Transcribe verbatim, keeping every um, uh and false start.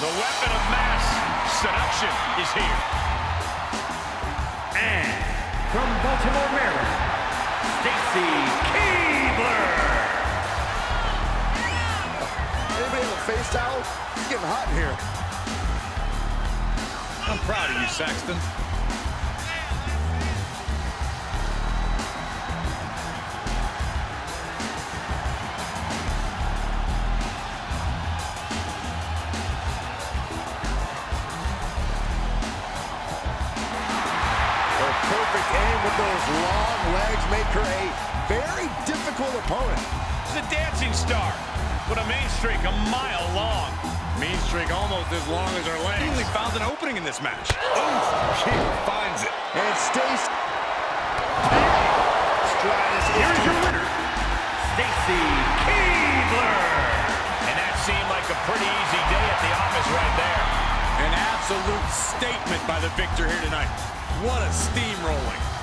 The weapon of mass seduction is here. And from Baltimore, Maryland, Stacy Keibler. Anybody have a face towel? It's getting hot in here. I'm proud of you, Saxton. Perfect aim with those long legs make her a very difficult opponent. She's a dancing star with a main streak a mile long. Mean streak almost as long as her legs. He found an opening in this match. Ooh, she finds it. And Stacy. Stratus, here's your winner, Stacy Keibler. And that seemed like a pretty easy day at the office right there. An absolute statement by the victor here tonight. What a steamrolling.